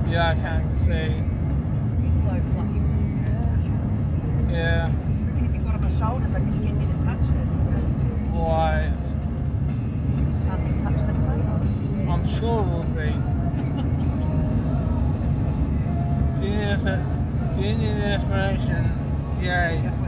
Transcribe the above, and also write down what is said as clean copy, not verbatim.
Yeah, I can see. So fluffy with his hair. Yeah. I reckon if you got on my shoulders, I could get you to touch it. Right. Hard to touch the clouds. I'm sure it will be. Do you need an inspiration? Yay.